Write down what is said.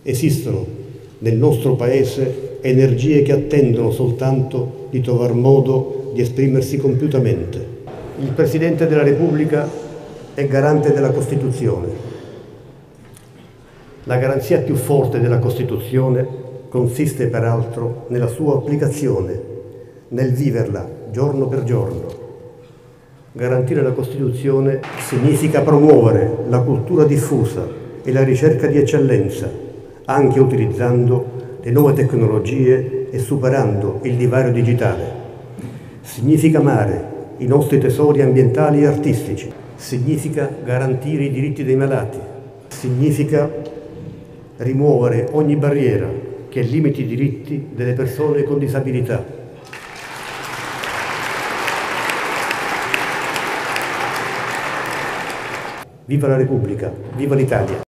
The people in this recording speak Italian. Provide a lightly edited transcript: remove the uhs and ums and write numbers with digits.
Esistono nel nostro Paese energie che attendono soltanto di trovar modo di esprimersi compiutamente. Il Presidente della Repubblica è garante della Costituzione. La garanzia più forte della Costituzione consiste peraltro nella sua applicazione, nel viverla giorno per giorno. Garantire la Costituzione significa promuovere la cultura diffusa e la ricerca di eccellenza, anche utilizzando le nuove tecnologie e superando il divario digitale. Significa amare i nostri tesori ambientali e artistici. Significa garantire i diritti dei malati. Significa rimuovere ogni barriera che limiti i diritti delle persone con disabilità. Viva la Repubblica, viva l'Italia!